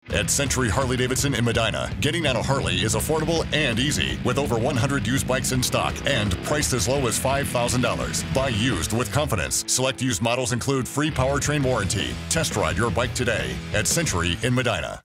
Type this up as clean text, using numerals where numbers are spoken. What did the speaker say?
At Century Harley-Davidson in Medina, getting on a Harley is affordable and easy, with over 100 used bikes in stock and priced as low as $5,000. Buy used with confidence. Select used models include free powertrain warranty. Test ride your bike today at Century in Medina.